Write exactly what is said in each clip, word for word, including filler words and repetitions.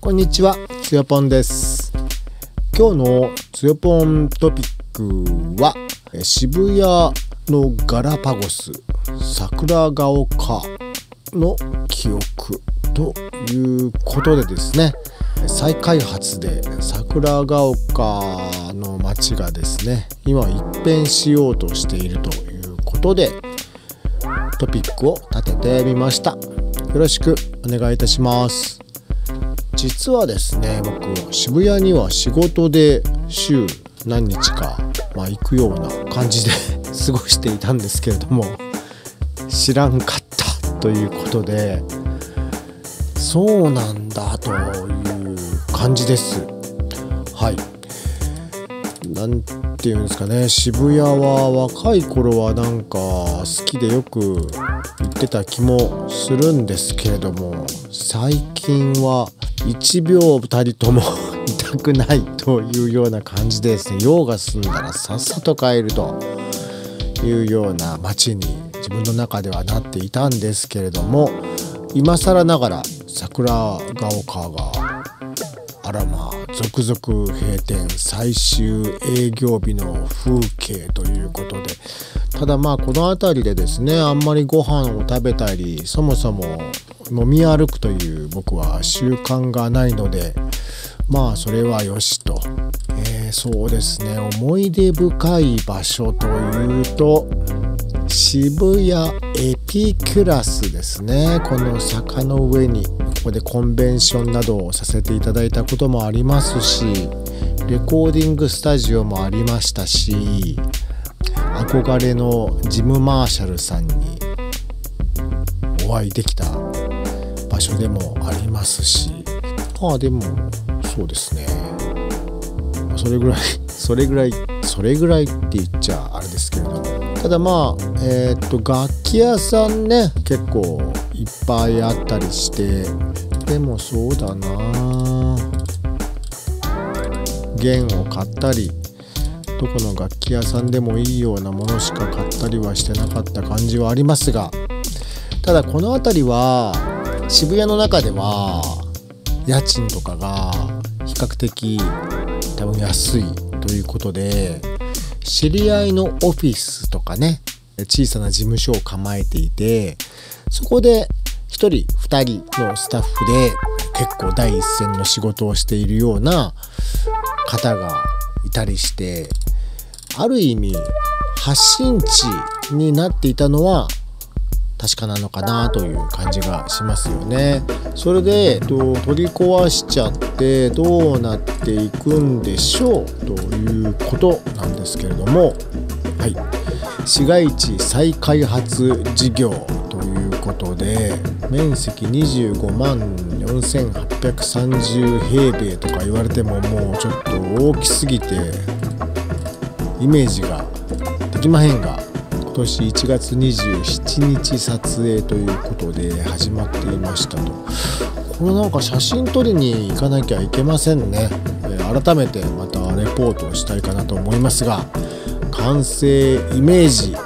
こんにちは、つよぽんです。今日のつよぽんトピックは渋谷のガラパゴス桜ヶ丘の記憶ということでですね、再開発で桜ヶ丘の街がですね今一変しようとしているということでトピックを立ててみました。よろしくお願いいたします。実はですね、僕渋谷には仕事で週何日か、まあ、行くような感じで過ごしていたんですけれども、知らんかったということで、そうなんだという感じです。はい、なんていうんですかね、渋谷は若い頃はなんか好きでよく行ってた気もするんですけれども、最近はいちびょうたりともいたくないというような感じでですね、用が済んだらさっさと帰るというような街に自分の中ではなっていたんですけれども、今更ながら桜ヶ丘があらまあ続々閉店最終営業日の風景ということで、ただまあこの辺りでですね、あんまりご飯を食べたりそもそも飲み歩くという僕は習慣がないので、まあそれはよしと、えー、そうですね、思い出深い場所というと渋谷エピキュラスですね。この坂の上にここでコンベンションなどをさせていただいたこともありますし、レコーディングスタジオもありましたし、憧れのジム・マーシャルさんにお会いできた場所でもありますし、まあでもそうですね、それぐらいそれぐらいそれぐらいって言っちゃあれですけれども、ただまあえー、っと楽器屋さんね結構いっぱいあったりして、でもそうだな、弦を買ったりどこの楽器屋さんでもいいようなものしか買ったりはしてなかった感じはありますが、ただこの辺りは渋谷の中では家賃とかが比較的多分安いということで、知り合いのオフィスとかね、小さな事務所を構えていて、そこでひとりふたりのスタッフで結構第一線の仕事をしているような方がいたりして、ある意味発信地になっていたのは確かなのかなという感じがしますよね。それでと取り壊しちゃってどうなっていくんでしょうということなんですけれども、はい、市街地再開発事業ということで、面積にじゅうごまんよんせんはっぴゃくさんじゅうへいべいとか言われてももうちょっと大きすぎてイメージができまへんが、今年いちがつにじゅうしちにち撮影ということで始まっていましたと。これなんか写真撮りに行かなきゃいけませんね。えー、改めてまたレポートをしたいかなと思いますが、完成イメージ、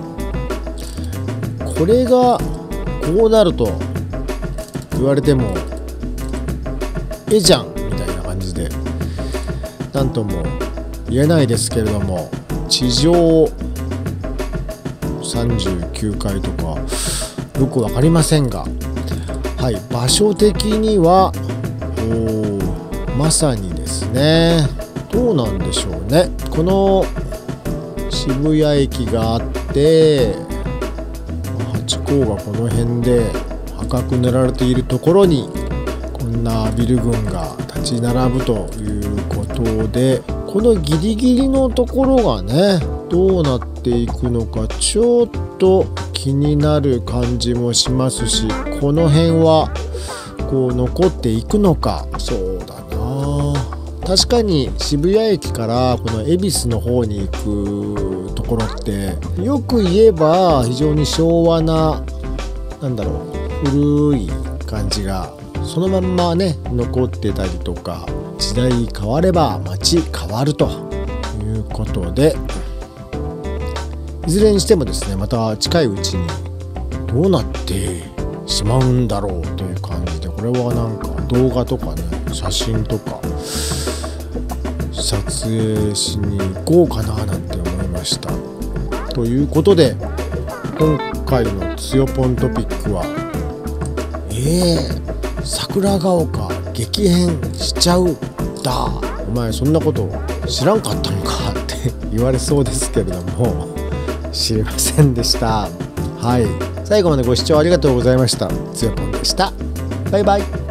これがこうなると言われてもええじゃんみたいな感じでなんとも言えないですけれども、地上さんじゅうきゅうかいとかよく分かりませんが、はい、場所的にはまさにですね、どうなんでしょうね、この渋谷駅があってハチ公がこの辺で赤く塗られているところにこんなビル群が立ち並ぶということで、このギリギリのところがねどうなっていくのかちょっと気になる感じもしますし、この辺はこう残っていくのか。そうだな、確かに渋谷駅からこの恵比寿の方に行くところってよく言えば非常に昭和な、なんだろう、古い感じがそのまんまね残ってたりとか、時代変われば街変わるということで、いずれにしてもですね、また近いうちにどうなってしまうんだろうという感じで、これはなんか動画とかね写真とか撮影しに行こうかななんて思いました。ということで今回のつよぽんトピックはえー、桜ヶ丘激変しちゃうだ、お前そんなこと知らんかったのかって言われそうですけれども、知りませんでした。はい、最後までご視聴ありがとうございました。つよぽんでした。バイバイ。